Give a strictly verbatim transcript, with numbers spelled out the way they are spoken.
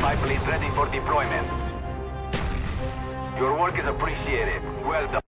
Spy plane ready for deployment. Your work is appreciated. Well done.